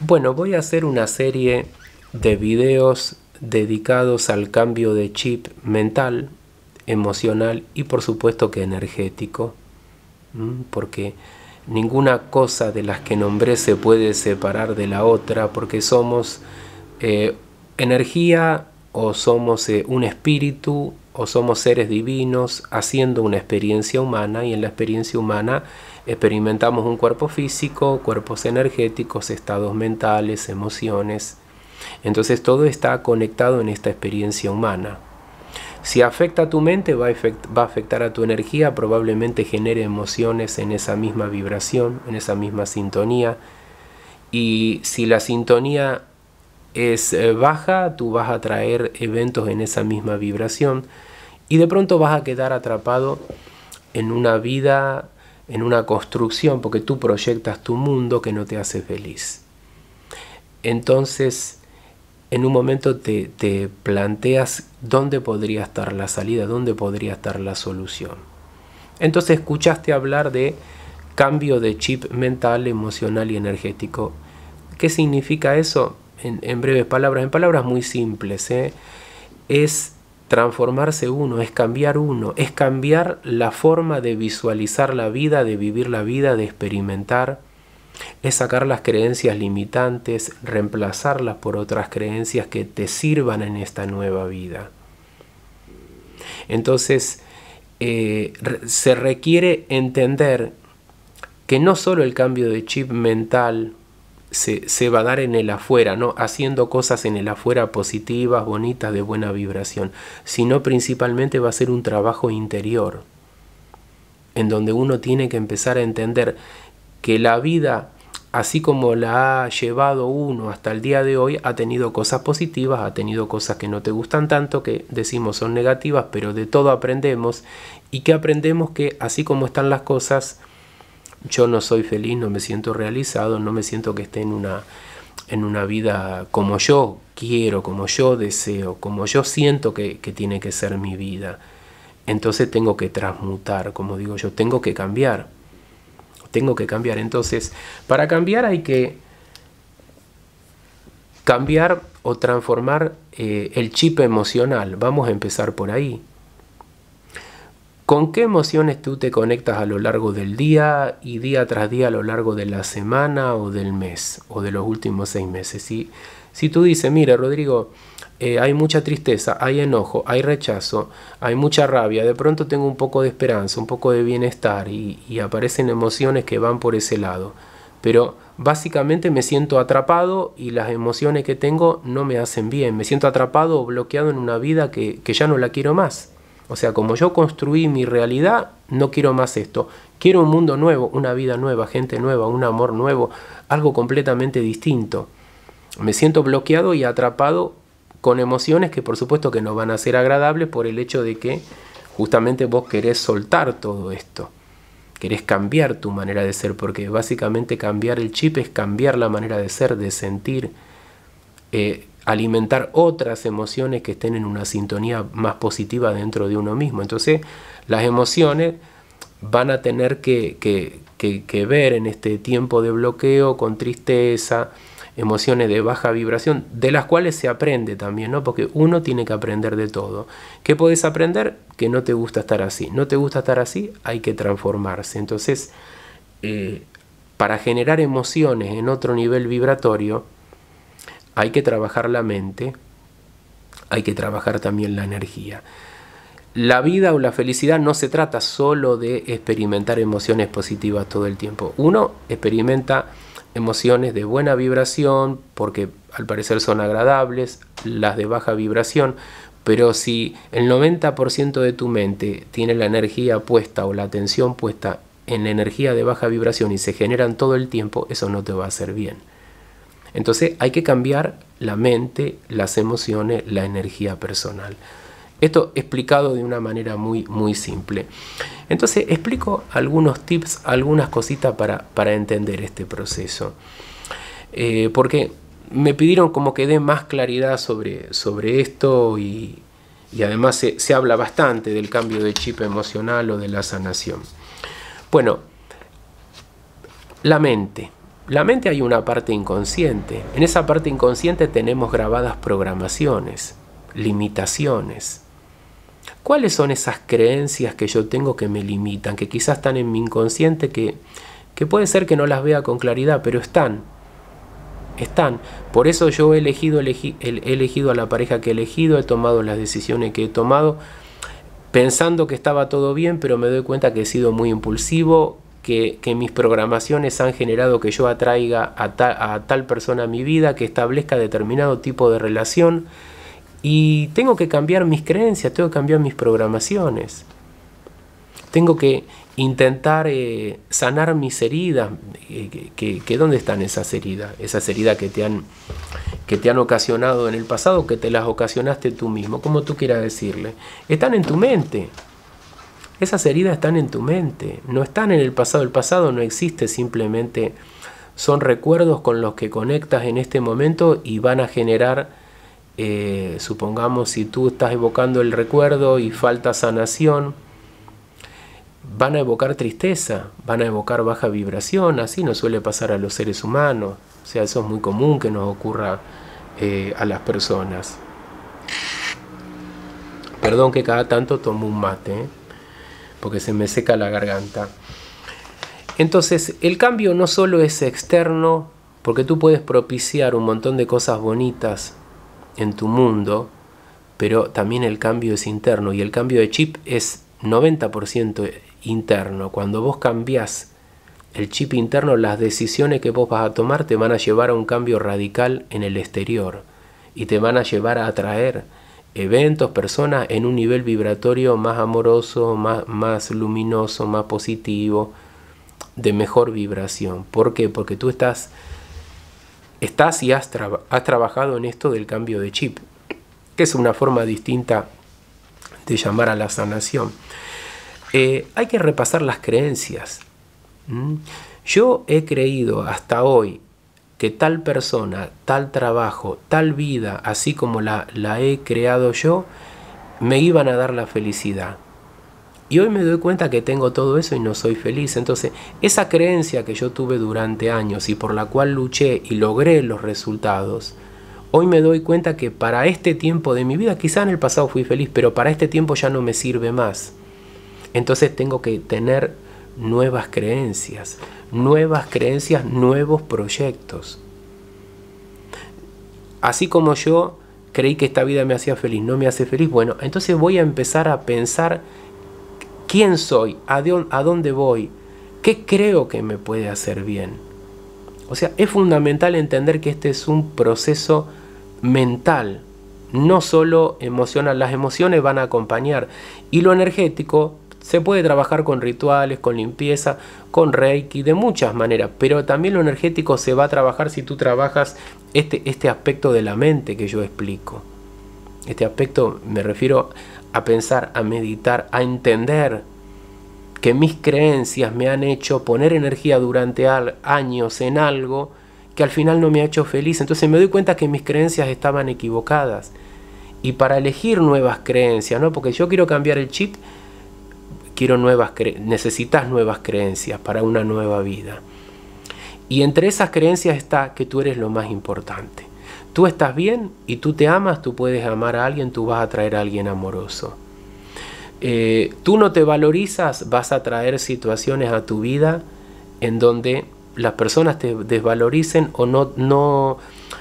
Bueno, voy a hacer una serie de videos dedicados al cambio de chip mental, emocional y por supuesto que energético, porque ninguna cosa de las que nombré se puede separar de la otra, porque somos energía o somos un espíritu o somos seres divinos haciendo una experiencia humana, y en la experiencia humana experimentamos un cuerpo físico, cuerpos energéticos, estados mentales, emociones. Entonces todo está conectado en esta experiencia humana. Si afecta a tu mente, va a afectar a tu energía, probablemente genere emociones en esa misma vibración, en esa misma sintonía. Y si la sintonía es baja, tú vas a traer eventos en esa misma vibración y de pronto vas a quedar atrapado en una vida, en una construcción, porque tú proyectas tu mundo que no te hace feliz. Entonces, en un momento te planteas dónde podría estar la salida, dónde podría estar la solución. Entonces escuchaste hablar de cambio de chip mental, emocional y energético. ¿Qué significa eso? En breves palabras, en palabras muy simples, es transformarse uno, es cambiar la forma de visualizar la vida, de vivir la vida, de experimentar, es sacar las creencias limitantes, reemplazarlas por otras creencias que te sirvan en esta nueva vida. Entonces, se requiere entender que no solo el cambio de chip mental se va a dar en el afuera, ¿no? Haciendo cosas en el afuera positivas, bonitas, de buena vibración, sino principalmente va a ser un trabajo interior, en donde uno tiene que empezar a entender que la vida, así como la ha llevado uno hasta el día de hoy, ha tenido cosas positivas, ha tenido cosas que no te gustan tanto, que decimos son negativas, pero de todo aprendemos, y que aprendemos que así como están las cosas, yo no soy feliz, no me siento realizado, no me siento que esté en una vida como yo quiero, como yo deseo, como yo siento que tiene que ser mi vida. Entonces tengo que transmutar, como digo yo, tengo que cambiar. Entonces, para cambiar hay que cambiar o transformar el chip emocional. Vamos a empezar por ahí. ¿Con qué emociones tú te conectas a lo largo del día y día tras día a lo largo de la semana o del mes o de los últimos 6 meses? Si tú dices, mira, Rodrigo, hay mucha tristeza, hay enojo, hay rechazo, hay mucha rabia, de pronto tengo un poco de esperanza, un poco de bienestar y aparecen emociones que van por ese lado. Pero básicamente me siento atrapado y las emociones que tengo no me hacen bien. Me siento atrapado o bloqueado en una vida que ya no la quiero más. O sea, como yo construí mi realidad, no quiero más esto. Quiero un mundo nuevo, una vida nueva, gente nueva, un amor nuevo, algo completamente distinto. Me siento bloqueado y atrapado con emociones que por supuesto que no van a ser agradables por el hecho de que justamente vos querés soltar todo esto. Querés cambiar tu manera de ser, porque básicamente cambiar el chip es cambiar la manera de ser, de sentir, alimentar otras emociones que estén en una sintonía más positiva dentro de uno mismo. Entonces las emociones van a tener que ver en este tiempo de bloqueo con tristeza, emociones de baja vibración, de las cuales se aprende también, ¿no? Porque uno tiene que aprender de todo. ¿Qué podés aprender? Que no te gusta estar así. No te gusta estar así, hay que transformarse. Entonces, para generar emociones en otro nivel vibratorio, hay que trabajar la mente, hay que trabajar también la energía. La vida o la felicidad no se trata solo de experimentar emociones positivas todo el tiempo. Uno experimenta emociones de buena vibración porque al parecer son agradables, las de baja vibración, pero si el 90% de tu mente tiene la energía puesta o la atención puesta en la energía de baja vibración y se generan todo el tiempo, eso no te va a hacer bien. Entonces hay que cambiar la mente, las emociones, la energía personal. Esto explicado de una manera muy simple. Entonces explico algunos tips, algunas cositas para entender este proceso. Porque me pidieron como que dé más claridad sobre esto y además se habla bastante del cambio de chip emocional o de la sanación. Bueno, la mente. la mente hay una parte inconsciente. En esa parte inconsciente tenemos grabadas programaciones, limitaciones. ¿Cuáles son esas creencias que yo tengo que me limitan, que quizás están en mi inconsciente, que puede ser que no las vea con claridad, pero están? Por eso yo he elegido a la pareja que he elegido, he tomado las decisiones que he tomado, pensando que estaba todo bien, pero me doy cuenta que he sido muy impulsivo, que mis programaciones han generado que yo atraiga a tal persona a mi vida, que establezca determinado tipo de relación, y tengo que cambiar mis creencias, tengo que cambiar mis programaciones. Tengo que intentar sanar mis heridas. ¿Dónde están esas heridas? Esas heridas que te han ocasionado en el pasado, que te las ocasionaste tú mismo, como tú quieras decirle. Están en tu mente. Esas heridas están en tu mente, no están en el pasado. El pasado no existe, simplemente son recuerdos con los que conectas en este momento y van a generar, supongamos, si tú estás evocando el recuerdo y falta sanación, van a evocar tristeza, van a evocar baja vibración. Así nos suele pasar a los seres humanos. O sea, eso es muy común que nos ocurra a las personas. Perdón que cada tanto tomo un mate, porque se me seca la garganta. Entonces, el cambio no solo es externo, porque tú puedes propiciar un montón de cosas bonitas en tu mundo, pero también el cambio es interno, y el cambio de chip es 90% interno. Cuando vos cambiás el chip interno, las decisiones que vos vas a tomar te van a llevar a un cambio radical en el exterior, y te van a llevar a atraer eventos, personas en un nivel vibratorio más amoroso, más luminoso, más positivo, de mejor vibración. ¿Por qué? Porque tú estás y has trabajado en esto del cambio de chip, que es una forma distinta de llamar a la sanación. Hay que repasar las creencias. Yo he creído hasta hoy que tal persona, tal trabajo, tal vida, así como la he creado yo, me iban a dar la felicidad. Y hoy me doy cuenta que tengo todo eso y no soy feliz. Entonces, esa creencia que yo tuve durante años y por la cual luché y logré los resultados, hoy me doy cuenta que para este tiempo de mi vida, quizá en el pasado fui feliz, pero para este tiempo ya no me sirve más. Entonces tengo que tener nuevas creencias, nuevos proyectos. Así como yo creí que esta vida me hacía feliz, no me hace feliz, bueno, entonces voy a empezar a pensar quién soy, a dónde voy, qué creo que me puede hacer bien. O sea, es fundamental entender que este es un proceso mental, no solo emocional. Las emociones van a acompañar, y lo energético se puede trabajar con rituales, con limpieza, con reiki, de muchas maneras, pero también lo energético se va a trabajar si tú trabajas este aspecto de la mente que yo explico. Este aspecto me refiero a pensar, a meditar, a entender que mis creencias me han hecho poner energía durante años en algo que al final no me ha hecho feliz. Entonces me doy cuenta que mis creencias estaban equivocadas. Y para elegir nuevas creencias, ¿no? Porque yo quiero cambiar el chip, necesitas nuevas creencias para una nueva vida. Y entre esas creencias está que tú eres lo más importante. Tú estás bien y tú te amas, tú puedes amar a alguien, tú vas a atraer a alguien amoroso. Tú no te valorizas, vas a traer situaciones a tu vida en donde las personas te desvaloricen o no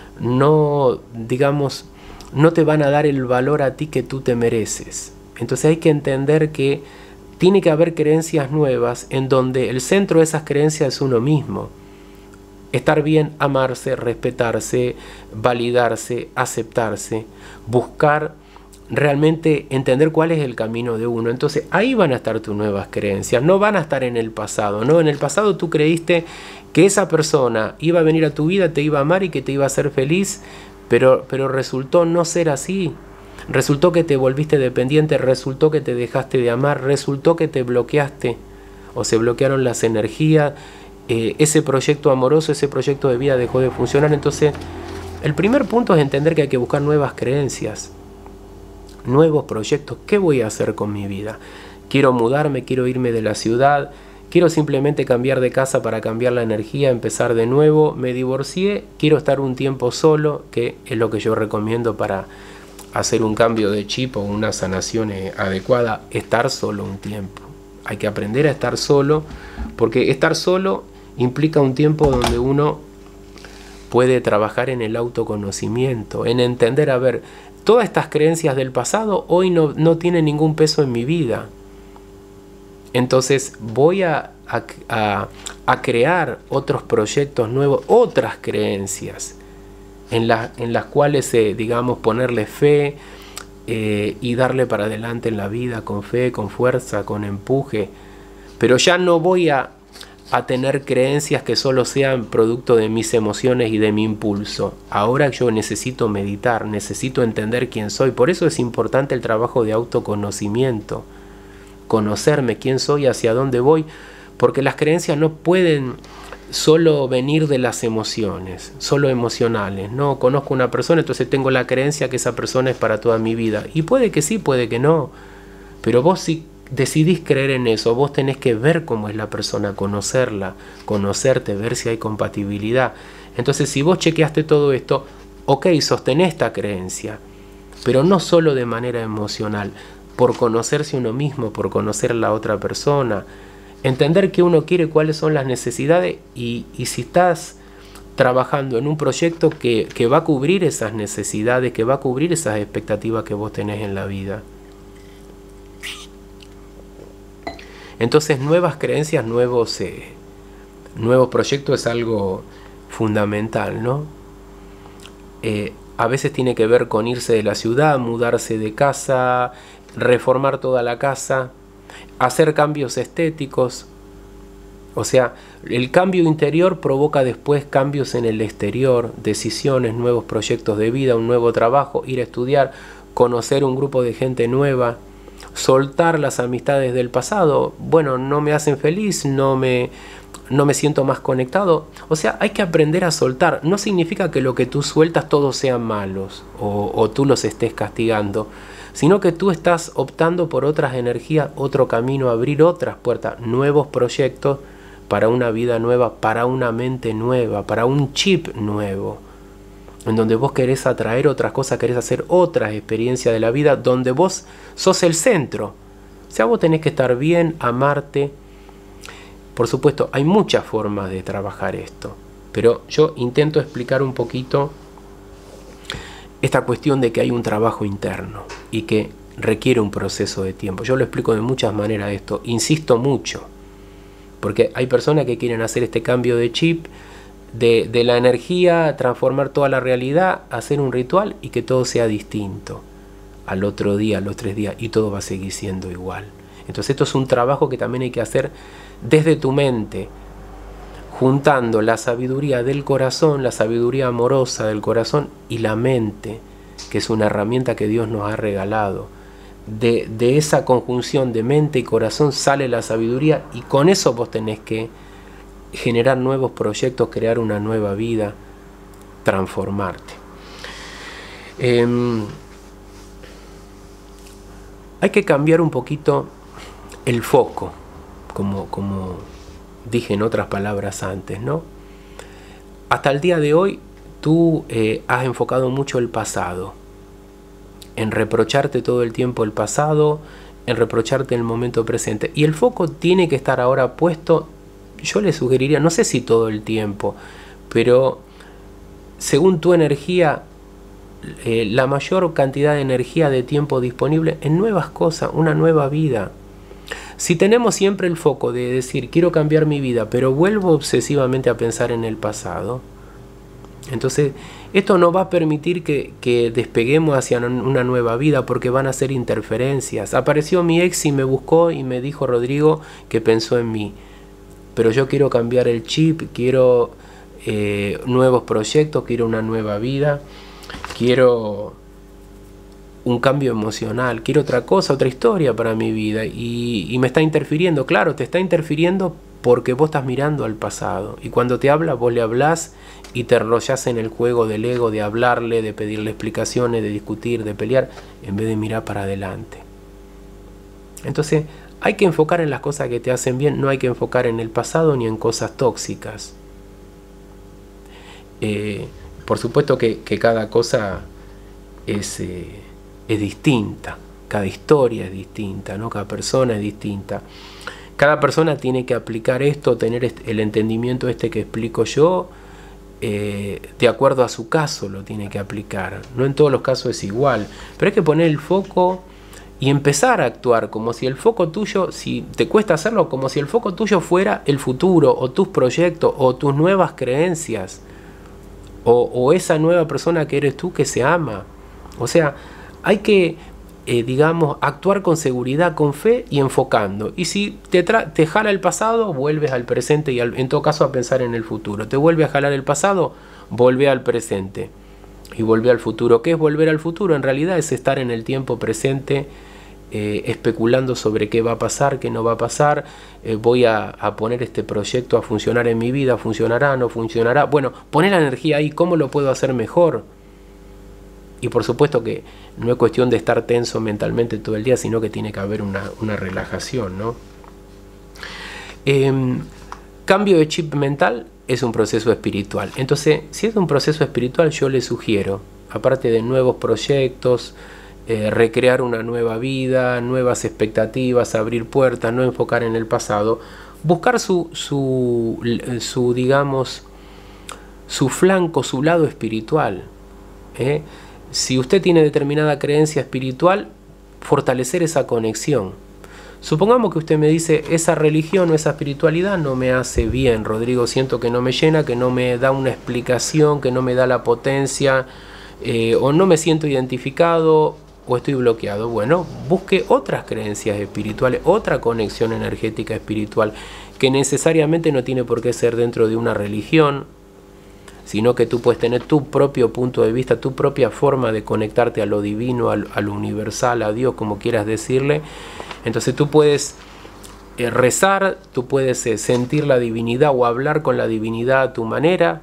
te van a dar el valor a ti que tú te mereces. Entonces hay que entender que tiene que haber creencias nuevas en donde el centro de esas creencias es uno mismo. Estar bien, amarse, respetarse, validarse, aceptarse, buscar realmente entender cuál es el camino de uno. Entonces ahí van a estar tus nuevas creencias, no van a estar en el pasado, ¿no? En el pasado tú creíste que esa persona iba a venir a tu vida, te iba a amar y que te iba a hacer feliz, pero resultó no ser así. Resultó que te volviste dependiente, resultó que te dejaste de amar, resultó que te bloqueaste o se bloquearon las energías, ese proyecto amoroso, ese proyecto de vida dejó de funcionar. Entonces el primer punto es entender que hay que buscar nuevas creencias, nuevos proyectos. ¿Qué voy a hacer con mi vida? Quiero mudarme, quiero irme de la ciudad, quiero simplemente cambiar de casa para cambiar la energía, empezar de nuevo, me divorcié, quiero estar un tiempo solo, que es lo que yo recomiendo para hacer un cambio de chip o una sanación adecuada, estar solo un tiempo. Hay que aprender a estar solo, porque estar solo implica un tiempo donde uno puede trabajar en el autoconocimiento, en entender, a ver, todas estas creencias del pasado hoy no tienen ningún peso en mi vida. Entonces voy a crear otros proyectos nuevos, otras creencias en las cuales, digamos, ponerle fe y darle para adelante en la vida con fe, con fuerza, con empuje. Pero ya no voy a tener creencias que solo sean producto de mis emociones y de mi impulso. Ahora yo necesito meditar, necesito entender quién soy. Por eso es importante el trabajo de autoconocimiento. Conocerme quién soy, hacia dónde voy, porque las creencias no pueden solo venir de las emociones, solo emocionales. No conozco una persona, entonces tengo la creencia que esa persona es para toda mi vida. Y puede que sí, puede que no. Pero vos si decidís creer en eso, vos tenés que ver cómo es la persona, conocerla, conocerte, ver si hay compatibilidad. Entonces si vos chequeaste todo esto, ok, sostenés esta creencia, pero no solo de manera emocional, por conocerse uno mismo, por conocer a la otra persona, entender qué uno quiere, cuáles son las necesidades y si estás trabajando en un proyecto que va a cubrir esas necesidades, que va a cubrir esas expectativas que vos tenés en la vida. Entonces nuevas creencias, nuevos proyectos es algo fundamental, ¿no? A veces tiene que ver con irse de la ciudad, mudarse de casa, reformar toda la casa, hacer cambios estéticos. O sea, el cambio interior provoca después cambios en el exterior, decisiones, nuevos proyectos de vida, un nuevo trabajo, ir a estudiar, conocer un grupo de gente nueva, soltar las amistades del pasado. Bueno, no me hacen feliz, no me siento más conectado. O sea, hay que aprender a soltar. No significa que lo que tú sueltas todos sean malos o tú los estés castigando, sino que tú estás optando por otras energías, otro camino, abrir otras puertas, nuevos proyectos para una vida nueva, para una mente nueva, para un chip nuevo, en donde vos querés atraer otras cosas, querés hacer otras experiencias de la vida, donde vos sos el centro. O sea, vos tenés que estar bien, amarte. Por supuesto, hay muchas formas de trabajar esto, pero yo intento explicar un poquito esta cuestión de que hay un trabajo interno y que requiere un proceso de tiempo. Yo lo explico de muchas maneras esto, insisto mucho, porque hay personas que quieren hacer este cambio de chip, de la energía, transformar toda la realidad, hacer un ritual y que todo sea distinto al otro día, a los 3 días, y todo va a seguir siendo igual. Entonces esto es un trabajo que también hay que hacer desde tu mente, juntando la sabiduría del corazón, la sabiduría amorosa del corazón y la mente, que es una herramienta que Dios nos ha regalado. De esa conjunción de mente y corazón sale la sabiduría y con eso vos tenés que generar nuevos proyectos, crear una nueva vida, transformarte. Hay que cambiar un poquito el foco, como dije en otras palabras antes, ¿no? Hasta el día de hoy tú has enfocado mucho el pasado, en reprocharte todo el tiempo el pasado, en reprocharte el momento presente. Y el foco tiene que estar ahora puesto, yo le sugeriría, no sé si todo el tiempo, pero según tu energía, la mayor cantidad de energía de tiempo disponible en nuevas cosas, una nueva vida. Si tenemos siempre el foco de decir, quiero cambiar mi vida, pero vuelvo obsesivamente a pensar en el pasado, entonces esto no va a permitir que despeguemos hacia una nueva vida, porque van a ser interferencias. Apareció mi ex y me buscó y me dijo, Rodrigo, que pensó en mí. Pero yo quiero cambiar el chip, quiero nuevos proyectos, quiero una nueva vida, quiero un cambio emocional, quiero otra cosa, otra historia para mi vida, y me está interfiriendo. Claro, te está interfiriendo porque vos estás mirando al pasado, y cuando te habla, vos le hablás y te enrollás en el juego del ego, de hablarle, de pedirle explicaciones, de discutir, de pelear, en vez de mirar para adelante. Entonces hay que enfocar en las cosas que te hacen bien, no hay que enfocar en el pasado ni en cosas tóxicas. Por supuesto que cada cosa es distinta, cada historia es distinta, ¿no? Cada persona es distinta. Cada persona tiene que aplicar esto, tener el entendimiento que explico yo, de acuerdo a su caso lo tiene que aplicar. No en todos los casos es igual, pero hay que poner el foco y empezar a actuar como si el foco tuyo, si te cuesta hacerlo, como si el foco tuyo fuera el futuro, o tus proyectos, o tus nuevas creencias, o esa nueva persona que eres tú que se ama. O sea, hay que, digamos, actuar con seguridad, con fe y enfocando. Y si te jala el pasado, vuelves al presente y en todo caso a pensar en el futuro. Te vuelve a jalar el pasado, vuelve al presente y vuelve al futuro. ¿Qué es volver al futuro? En realidad es estar en el tiempo presente, especulando sobre qué va a pasar, qué no va a pasar. Voy a poner este proyecto a funcionar en mi vida, funcionará, no funcionará. Bueno, poner la energía ahí, ¿cómo lo puedo hacer mejor? Y por supuesto que no es cuestión de estar tenso mentalmente todo el día, sino que tiene que haber una relajación, ¿no? Cambio de chip mental es un proceso espiritual. Entonces, si es un proceso espiritual, yo le sugiero, aparte de nuevos proyectos, recrear una nueva vida, nuevas expectativas, abrir puertas, no enfocar en el pasado, buscar digamos, su flanco, su lado espiritual. Si usted tiene determinada creencia espiritual, fortalecer esa conexión. Supongamos que usted me dice, esa religión o esa espiritualidad no me hace bien, Rodrigo, siento que no me llena, que no me da una explicación, que no me da la potencia, o no me siento identificado, o estoy bloqueado. Bueno, busque otras creencias espirituales, otra conexión energética espiritual, que necesariamente no tiene por qué ser dentro de una religión, sino que tú puedes tener tu propio punto de vista, tu propia forma de conectarte a lo divino, a lo universal, a Dios, como quieras decirle. Entonces tú puedes rezar, tú puedes sentir la divinidad o hablar con la divinidad a tu manera.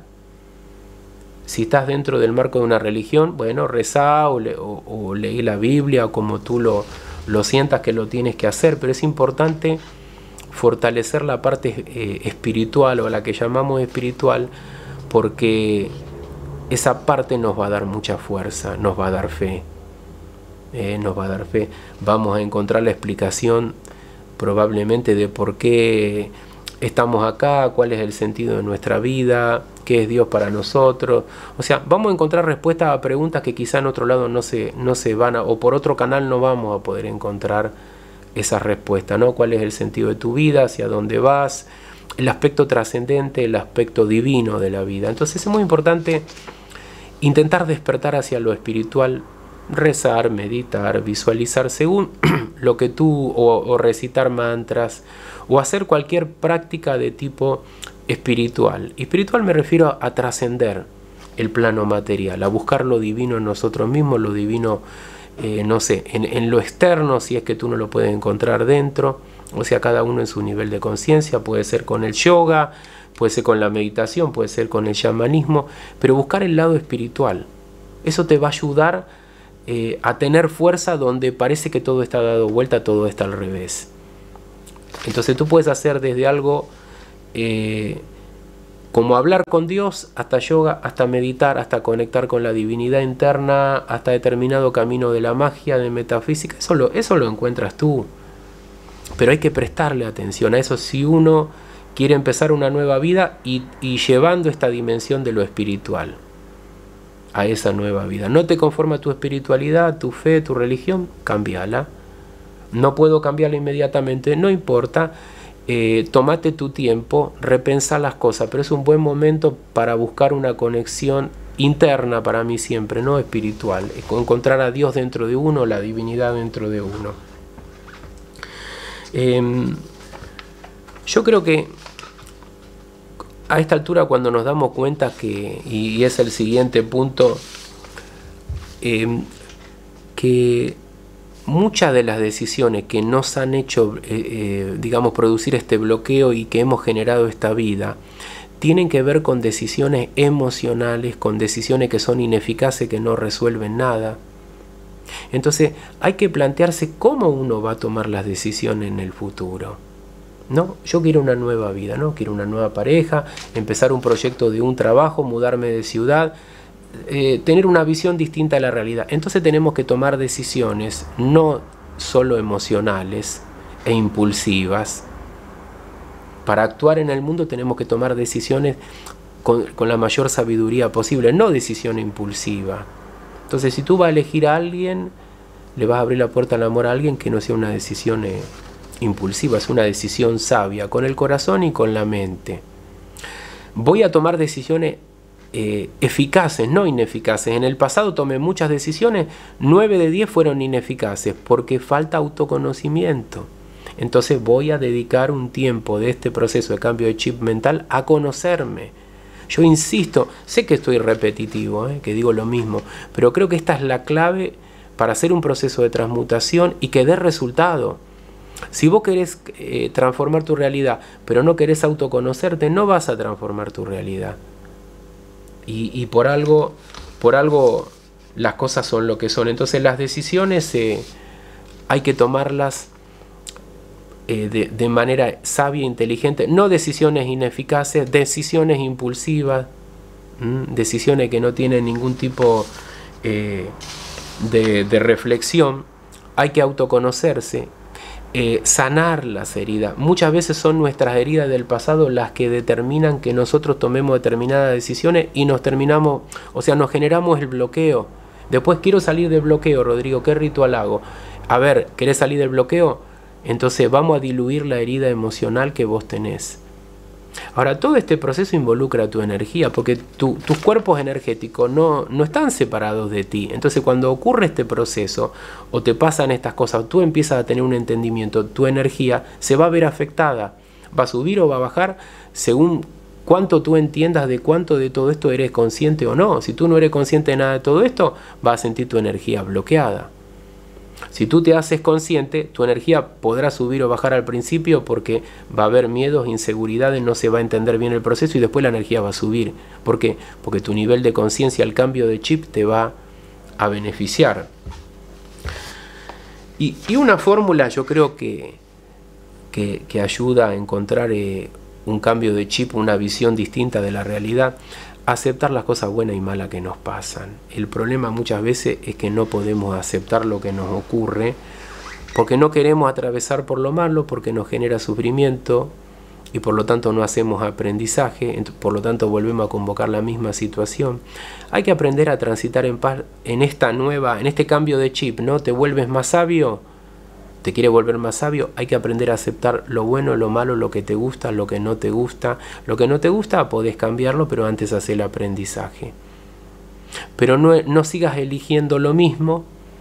Si estás dentro del marco de una religión, bueno, rezá o leí la Biblia, o como tú lo sientas que lo tienes que hacer, pero es importante fortalecer la parte espiritual, o la que llamamos espiritual, porque esa parte nos va a dar mucha fuerza, nos va a dar fe, nos va a dar fe. Vamos a encontrar la explicación probablemente de por qué estamos acá, cuál es el sentido de nuestra vida, qué es Dios para nosotros. O sea, vamos a encontrar respuestas a preguntas que quizá en otro lado no se van a, o por otro canal no vamos a poder encontrar esa respuesta, ¿no? ¿Cuál es el sentido de tu vida? ¿Hacia dónde vas? El aspecto trascendente, el aspecto divino de la vida. Entonces es muy importante intentar despertar hacia lo espiritual, rezar, meditar, visualizar según lo que tú, o recitar mantras, o hacer cualquier práctica de tipo espiritual. Espiritual me refiero a trascender el plano material, a buscar lo divino en nosotros mismos, lo divino, no sé, en lo externo, si es que tú no lo puedes encontrar dentro. O sea, cada uno en su nivel de conciencia, puede ser con el yoga, puede ser con la meditación, puede ser con el chamanismo, pero buscar el lado espiritual. Eso te va a ayudar a tener fuerza donde parece que todo está dado vuelta, todo está al revés. Entonces tú puedes hacer desde algo como hablar con Dios, hasta yoga, hasta meditar, hasta conectar con la divinidad interna, hasta determinado camino de la magia, de metafísica. Eso lo encuentras tú. Pero hay que prestarle atención a eso si uno quiere empezar una nueva vida y llevando esta dimensión de lo espiritual a esa nueva vida. No te conforma tu espiritualidad, tu fe, tu religión, cámbiala. No puedo cambiarla inmediatamente, no importa. Tómate tu tiempo, repensa las cosas, pero es un buen momento para buscar una conexión interna, para mí siempre, no espiritual. Encontrar a Dios dentro de uno, la divinidad dentro de uno. Yo creo que a esta altura, cuando nos damos cuenta que, y es el siguiente punto, que muchas de las decisiones que nos han hecho, digamos, producir este bloqueo y que hemos generado esta vida, tienen que ver con decisiones emocionales, con decisiones que son ineficaces, que no resuelven nada. Entonces hay que plantearse cómo uno va a tomar las decisiones en el futuro. No, yo quiero una nueva vida, ¿no? Quiero una nueva pareja, empezar un proyecto de un trabajo, mudarme de ciudad, tener una visión distinta de la realidad. Entonces tenemos que tomar decisiones no solo emocionales e impulsivas. Para actuar en el mundo tenemos que tomar decisiones con la mayor sabiduría posible, no decisión impulsiva. Entonces si tú vas a elegir a alguien, le vas a abrir la puerta al amor a alguien que no sea una decisión impulsiva, es una decisión sabia, con el corazón y con la mente. Voy a tomar decisiones eficaces, no ineficaces. En el pasado tomé muchas decisiones, 9 de 10 fueron ineficaces porque falta autoconocimiento. Entonces voy a dedicar un tiempo de este proceso de cambio de chip mental a conocerme. Yo insisto, sé que estoy repetitivo, que digo lo mismo, pero creo que esta es la clave para hacer un proceso de transmutación y que dé resultado. Si vos querés transformar tu realidad, pero no querés autoconocerte, no vas a transformar tu realidad. Y por algo las cosas son lo que son. Entonces las decisiones hay que tomarlas de manera sabia e inteligente. No decisiones ineficaces, decisiones impulsivas, decisiones que no tienen ningún tipo de reflexión. Hay que autoconocerse. Sanar las heridas. Muchas veces son nuestras heridas del pasado las que determinan que nosotros tomemos determinadas decisiones y nos generamos el bloqueo. Después quiero salir del bloqueo, Rodrigo, ¿qué ritual hago? A ver, ¿querés salir del bloqueo? Entonces vamos a diluir la herida emocional que vos tenés. Ahora, todo este proceso involucra tu energía, porque tus cuerpos energéticos no están separados de ti. Entonces, cuando ocurre este proceso, o te pasan estas cosas, tú empiezas a tener un entendimiento, tu energía se va a ver afectada. Va a subir o va a bajar según cuánto tú entiendas de cuánto de todo esto eres consciente o no. Si tú no eres consciente de nada de todo esto, vas a sentir tu energía bloqueada. Si tú te haces consciente, tu energía podrá subir o bajar al principio porque va a haber miedos, inseguridades, no se va a entender bien el proceso y después la energía va a subir. ¿Por qué? Porque tu nivel de conciencia, el cambio de chip te va a beneficiar. Y una fórmula yo creo que ayuda a encontrar un cambio de chip, una visión distinta de la realidad, aceptar las cosas buenas y malas que nos pasan. El problema muchas veces es que no podemos aceptar lo que nos ocurre porque no queremos atravesar por lo malo, porque nos genera sufrimiento y por lo tanto no hacemos aprendizaje, por lo tanto volvemos a convocar la misma situación. Hay que aprender a transitar en paz en este cambio de chip, ¿no? ¿Te vuelves más sabio? ¿Te quiere volver más sabio? Hay que aprender a aceptar lo bueno, lo malo, lo que te gusta, lo que no te gusta. Lo que no te gusta podés cambiarlo, pero antes hacer el aprendizaje. Pero no sigas eligiendo lo mismo,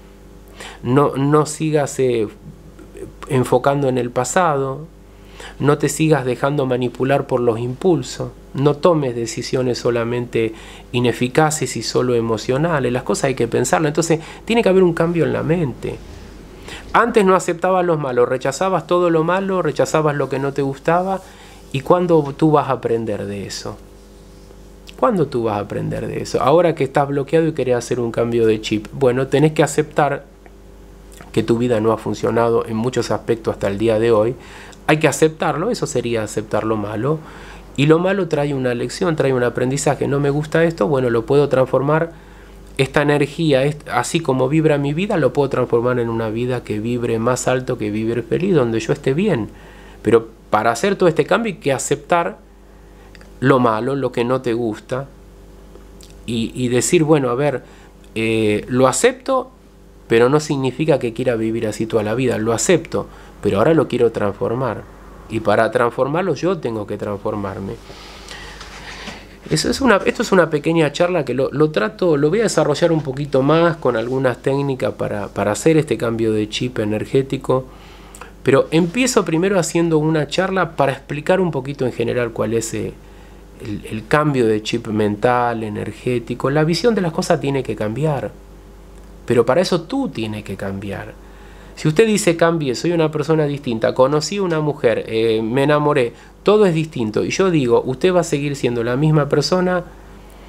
no sigas enfocando en el pasado, no te sigas dejando manipular por los impulsos, no tomes decisiones solamente ineficaces y solo emocionales. Las cosas hay que pensarlas. Entonces tiene que haber un cambio en la mente. Antes no aceptabas los malos, rechazabas todo lo malo, rechazabas lo que no te gustaba. ¿Y cuándo tú vas a aprender de eso? ¿Cuándo tú vas a aprender de eso? Ahora que estás bloqueado y querés hacer un cambio de chip, bueno, tenés que aceptar que tu vida no ha funcionado en muchos aspectos hasta el día de hoy. Hay que aceptarlo, eso sería aceptar lo malo. Y lo malo trae una lección, trae un aprendizaje. No me gusta esto, bueno, lo puedo transformar. Esta energía, así como vibra mi vida, lo puedo transformar en una vida que vibre más alto, que vibre feliz, donde yo esté bien. Pero para hacer todo este cambio hay que aceptar lo malo, lo que no te gusta, y decir, bueno, a ver, lo acepto, pero no significa que quiera vivir así toda la vida. Lo acepto, pero ahora lo quiero transformar. Y para transformarlo yo tengo que transformarme. Esto es una pequeña charla que lo voy a desarrollar un poquito más con algunas técnicas para hacer este cambio de chip energético, pero empiezo primero haciendo una charla para explicar un poquito en general cuál es el cambio de chip mental, energético. La visión de las cosas tiene que cambiar, pero para eso tú tienes que cambiar. Si usted dice cambie, soy una persona distinta, conocí a una mujer, me enamoré, todo es distinto, y yo digo, usted va a seguir siendo la misma persona,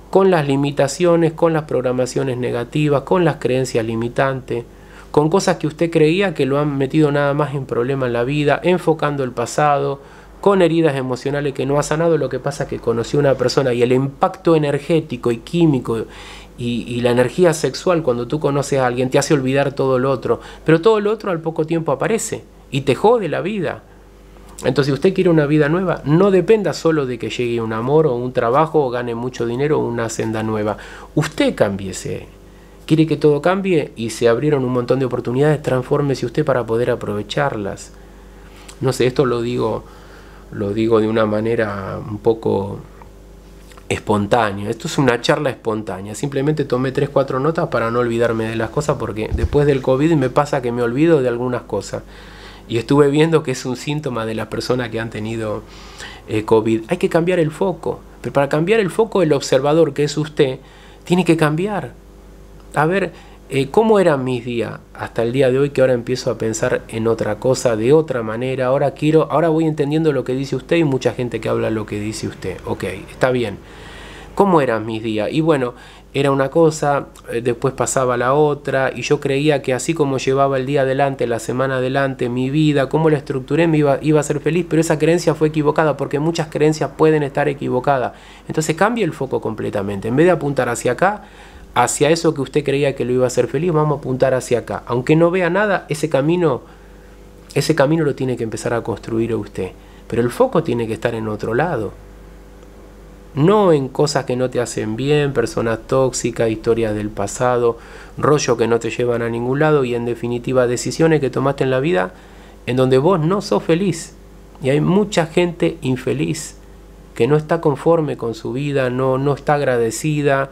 con las limitaciones, con las programaciones negativas, con las creencias limitantes, con cosas que usted creía que lo han metido nada más en problemas en la vida, enfocando el pasado, con heridas emocionales que no ha sanado. Lo que pasa es que conoció a una persona y el impacto energético y químico y la energía sexual cuando tú conoces a alguien te hace olvidar todo lo otro, pero todo lo otro al poco tiempo aparece y te jode la vida. Entonces, si usted quiere una vida nueva, no dependa solo de que llegue un amor o un trabajo o gane mucho dinero o una senda nueva. Usted cámbiese. Quiere que todo cambie y se abrieron un montón de oportunidades, transfórmese usted para poder aprovecharlas. No sé, esto lo digo de una manera un poco espontánea. Esto es una charla espontánea. Simplemente tomé 3, 4 notas para no olvidarme de las cosas, porque después del COVID me pasa que me olvido de algunas cosas. Y estuve viendo que es un síntoma de las personas que han tenido COVID. Hay que cambiar el foco. Pero para cambiar el foco, el observador, que es usted, tiene que cambiar. A ver, ¿cómo eran mis días hasta el día de hoy, que ahora empiezo a pensar en otra cosa, de otra manera? Ahora voy entendiendo lo que dice usted y mucha gente que habla lo que dice usted. Ok, está bien. ¿Cómo eran mis días? Y bueno, era una cosa, después pasaba la otra, y yo creía que así como llevaba el día adelante, la semana adelante, mi vida, cómo la estructuré, iba a ser feliz, pero esa creencia fue equivocada, porque muchas creencias pueden estar equivocadas. Entonces cambie el foco completamente. En vez de apuntar hacia acá, hacia eso que usted creía que lo iba a hacer feliz, vamos a apuntar hacia acá. Aunque no vea nada, ese camino lo tiene que empezar a construir usted. Pero el foco tiene que estar en otro lado. No en cosas que no te hacen bien, personas tóxicas, historias del pasado, rollo que no te llevan a ningún lado y en definitiva decisiones que tomaste en la vida en donde vos no sos feliz. Y hay mucha gente infeliz que no está conforme con su vida, no está agradecida,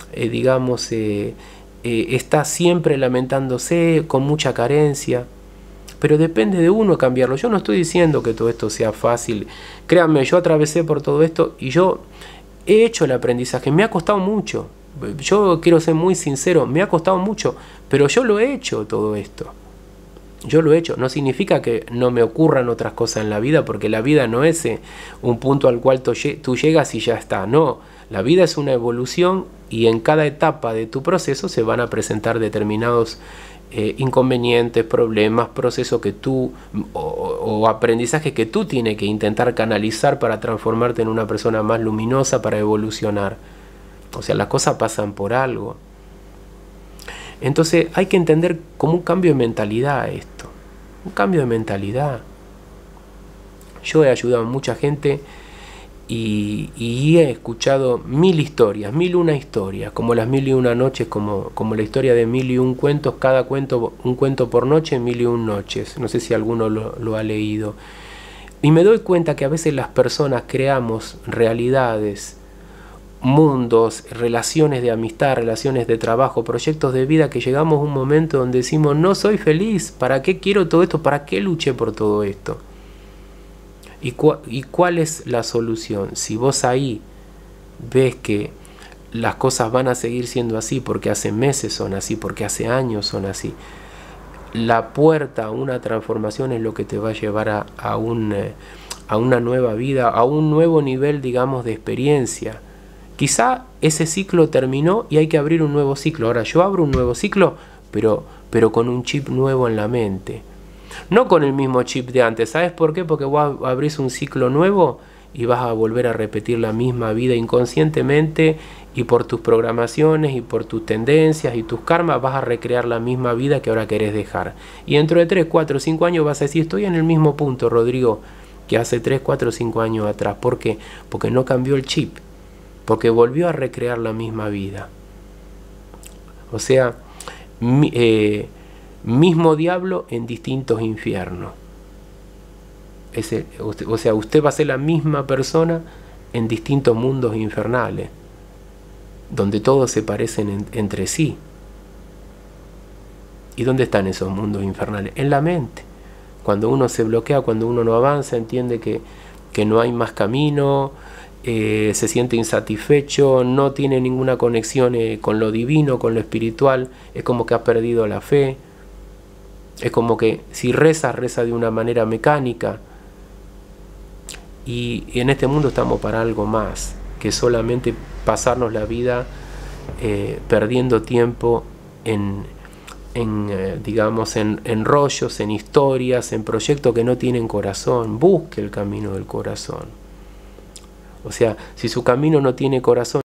está siempre lamentándose, con mucha carencia. Pero depende de uno cambiarlo. Yo no estoy diciendo que todo esto sea fácil. Créanme, yo atravesé por todo esto y yo he hecho el aprendizaje. Me ha costado mucho. Yo quiero ser muy sincero, me ha costado mucho, pero yo lo he hecho todo esto. Yo lo he hecho. No significa que no me ocurran otras cosas en la vida, porque la vida no es un punto al cual tú llegas y ya está. No, la vida es una evolución y en cada etapa de tu proceso se van a presentar determinados inconvenientes, problemas, procesos que tú o aprendizaje que tú tienes que intentar canalizar para transformarte en una persona más luminosa, para evolucionar. O sea, las cosas pasan por algo. Entonces hay que entender como un cambio de mentalidad esto. Un cambio de mentalidad. Yo he ayudado a mucha gente y he escuchado 1000 historias, 1001 historias, como las 1001 noches, como la historia de 1001 cuentos, cada cuento, un cuento por noche, 1001 noches. No sé si alguno lo ha leído. Y me doy cuenta que a veces las personas creamos realidades, mundos, relaciones de amistad, relaciones de trabajo, proyectos de vida, que llegamos a un momento donde decimos, no soy feliz, ¿para qué quiero todo esto? ¿Para qué luché por todo esto? ¿Y cuál es la solución? Si vos ahí ves que las cosas van a seguir siendo así, porque hace meses son así, porque hace años son así, la puerta a una transformación es lo que te va a llevar a una nueva vida, a un nuevo nivel, digamos, de experiencia. Quizá ese ciclo terminó y hay que abrir un nuevo ciclo. Ahora yo abro un nuevo ciclo, pero con un chip nuevo en la mente. No con el mismo chip de antes. ¿Sabes por qué? Porque vos abrís un ciclo nuevo y vas a volver a repetir la misma vida inconscientemente, y por tus programaciones y por tus tendencias y tus karmas vas a recrear la misma vida que ahora querés dejar. Y dentro de 3, 4, 5 años vas a decir, estoy en el mismo punto, Rodrigo, que hace 3, 4, 5 años atrás. ¿Por qué? Porque no cambió el chip. Porque volvió a recrear la misma vida. O sea, mismo diablo en distintos infiernos. O sea, usted va a ser la misma persona en distintos mundos infernales, donde todos se parecen entre sí. ¿Y dónde están esos mundos infernales? En la mente. Cuando uno se bloquea, cuando uno no avanza, entiende que no hay más camino, se siente insatisfecho, no tiene ninguna conexión con lo divino, con lo espiritual, es como que ha perdido la fe, es como que si reza de una manera mecánica. Y en este mundo estamos para algo más. que solamente pasarnos la vida perdiendo tiempo digamos, en rollos, en historias, en proyectos que no tienen corazón. Busque el camino del corazón. O sea, si su camino no tiene corazón,